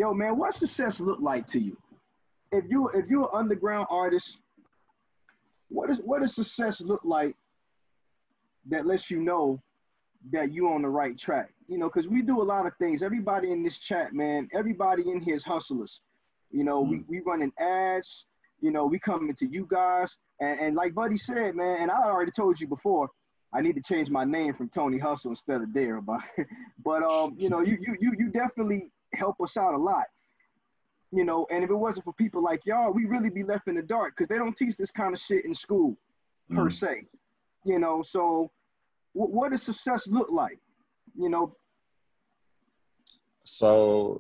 yo, man, what success look like to you? If you're an underground artist, what does success look like that lets you know that you on the right track? You know, because we do a lot of things. Everybody in this chat, man, everybody in here is hustlers. You know, we running ads. You know, we coming to you guys, and like Buddy said, man, and I already told you before, I need to change my name from Tony Hustle instead of Dare, but you know, you definitely help us out a lot. You know, and if it wasn't for people like y'all, we really be left in the dark because they don't teach this kind of shit in school, per se. You know, so what does success look like? You know. So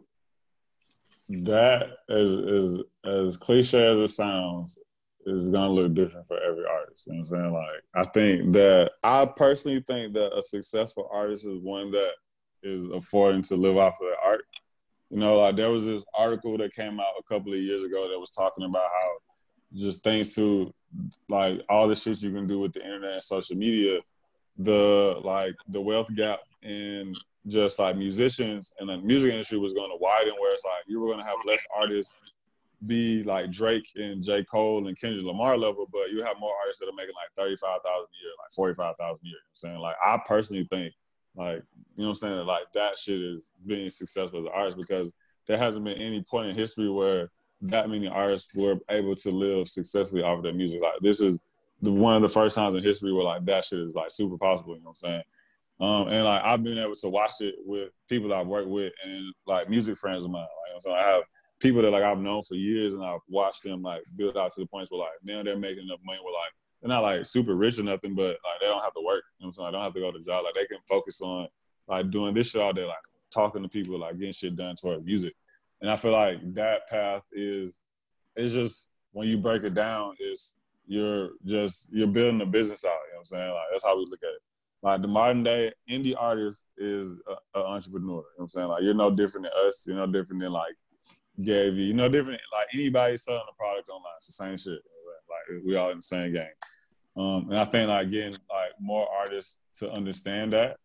that is as cliche as it sounds, is gonna look different for every artist. You know what I'm saying? Like, I personally think that a successful artist is one that is affording to live off of their art. You know, like there was this article that came out a couple of years ago that was talking about how just thanks to like all the shit you can do with the internet and social media, the wealth gap in just like musicians and the music industry was going to widen, where it's like you were going to have less artists be like Drake and J. Cole and Kendrick Lamar level, but you have more artists that are making like 35,000 a year, like 45,000 a year. You know what I'm saying? Like, I personally think, like, you know what I'm saying, like that shit is being successful as an artist, because there hasn't been any point in history where that many artists were able to live successfully off of their music. Like, this is one of the first times in history where like that shit is like super possible. You know what I'm saying? And like I've been able to watch it with people that I've worked with and like music friends of mine. Like, you know what I'm saying? I have people that like I've known for years, and I've watched them like build out to the points where like now they're making enough money where like they're not like super rich or nothing, but like they don't have to work. You know what I'm saying? I don't have to go to job. Like they can focus on like doing this shit all day, like talking to people, like getting shit done towards music. And I feel like that path is, it's just, when you break it down, is you're building a business out. You know what I'm saying? Like that's how we look at it. Like the modern day indie artist is an entrepreneur. You know what I'm saying? Like you're no different than us. You're no different than like Gary Vee. You're no different like anybody selling a product online. It's the same shit. Like we all in the same game. And I think like getting like more artists to understand that.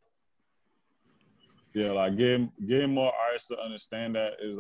Yeah, like getting more artists to understand that is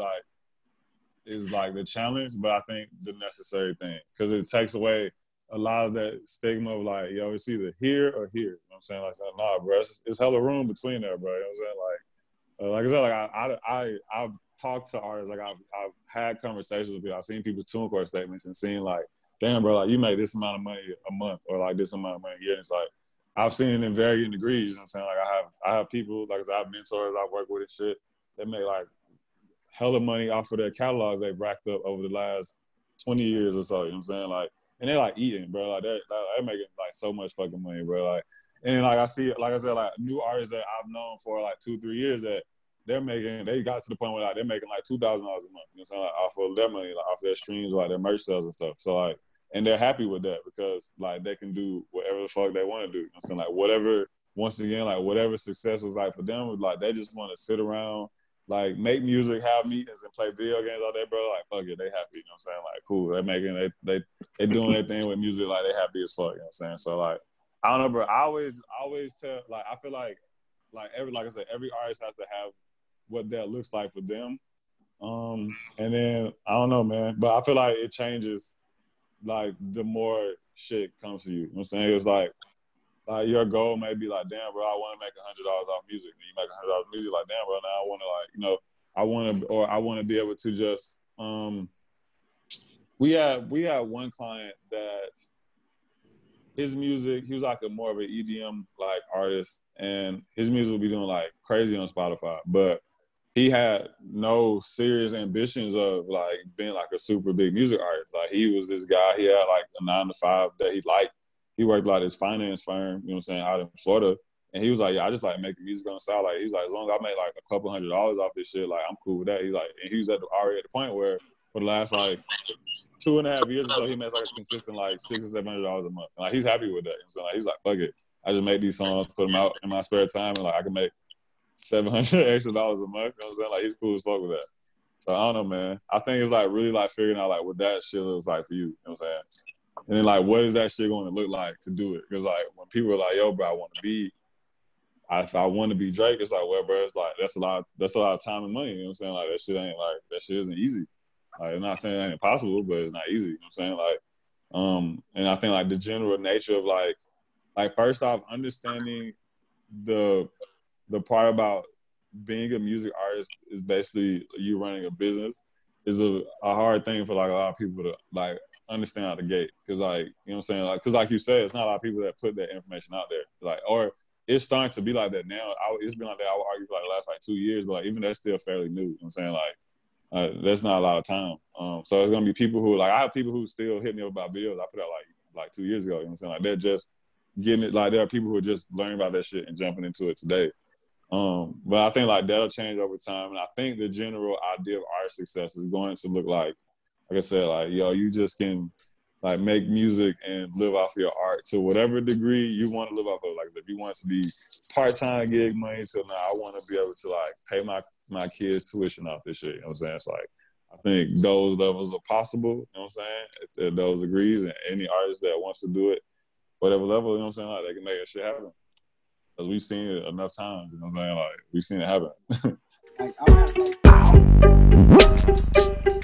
like the challenge, but I think the necessary thing, because it takes away a lot of that stigma of like, yo, it's either here or here. You know what I'm saying? Like, nah, bro, it's hella room between there, bro. You know what I'm saying? Like I said, like I've talked to artists, like I've had conversations with people. I've seen people's TuneCore statements and seen like, damn, bro, like you make this amount of money a month or like this amount of money a year. And it's like, I've seen it in varying degrees. You know what I'm saying? Like I have people, like I said, I have mentors I work with and shit. They make like hella money off of their catalogs they've racked up over the last 20 years or so. You know what I'm saying? Like, and they're like eating, bro. Like they're making like so much fucking money, bro. Like, and like I see, like I said, like new artists that I've known for like 2-3 years that they got to the point where like they're making like $2,000 a month. You know what I'm saying? Like off of their money, like off their streams, like their merch sales and stuff. So like, and they're happy with that because like they can do whatever the fuck they want to do. You know what I'm saying? Like whatever, once again, like whatever success was like for them, like they just want to sit around, like make music, have meetings, and play video games all day, bro. Like fuck it, they happy. You know what I'm saying? Like cool, they doing their thing with music, like they happy as fuck. You know what I'm saying? So like I don't know, bro. I always tell, like I feel like like I said, every artist has to have what that looks like for them. And then I don't know, man, but I feel like it changes like the more shit comes to you. You know what I'm saying? It's like your goal may be like, damn, bro, I want to make $100 off music. And you make $100 off music, like, damn, bro, now I want to like, you know, I want to be able to just, we had one client that his music, he was like more of an EDM like artist, and his music would be doing like crazy on Spotify, but he had no serious ambitions of like being like a super big music artist. Like he was this guy, he had like a 9-to-5 that he liked. He worked like this finance firm, you know what I'm saying, out in Florida. And he was like, yeah, I just like making music on the side. Like, he's like, as long as I make like a couple $100 off this shit, like I'm cool with that. He's like, and he was already at the point where for the last like 2.5 years or so, he made like a consistent like $600 or $700 a month. And, like he's happy with that. So like, he's like, fuck it. I just make these songs, put them out in my spare time, and like I can make $700 extra a month. You know what I'm saying? Like he's cool as fuck with that. So I don't know, man. I think it's like really like figuring out like what that shit looks like for you. You know what I'm saying? And then like, what is that shit going to look like to do it? Because like when people are like, yo, bro, if I want to be Drake, it's like, well, bro, it's like that's a lot of time and money. You know what I'm saying? Like that shit isn't easy. Like, I'm not saying it ain't impossible, but it's not easy. You know what I'm saying? Like, and I think like the general nature of like first off, understanding the part about being a music artist is basically you running a business is a hard thing for like a lot of people to like understand out the gate. Cause like, you know what I'm saying? Like, cause like you said, it's not a lot of people that put that information out there. Like, or it's starting to be like that now. It's been like that, I would argue, for like the last like 2 years, but like even that's still fairly new. You know what I'm saying? Like, that's not a lot of time. So it's gonna be people who like, I have people who still hit me up about videos I put out like 2 years ago. You know what I'm saying? Like, they're just getting it. Like, there are people who are just learning about that shit and jumping into it today. But I think like that'll change over time, and I think the general idea of art success is going to look like I said, like, yo, you just can like make music and live off your art to whatever degree you want to live off of. Like, if you want it to be part-time gig money, so now I want to be able to like pay my kids tuition off this shit. You know what I'm saying? It's like, I think those levels are possible. You know what I'm saying? At those degrees, and any artist that wants to do it, whatever level, you know what I'm saying? Like, they can make that shit happen. Because we've seen it enough times, you know what I'm saying? Like, we've seen it happen. Like,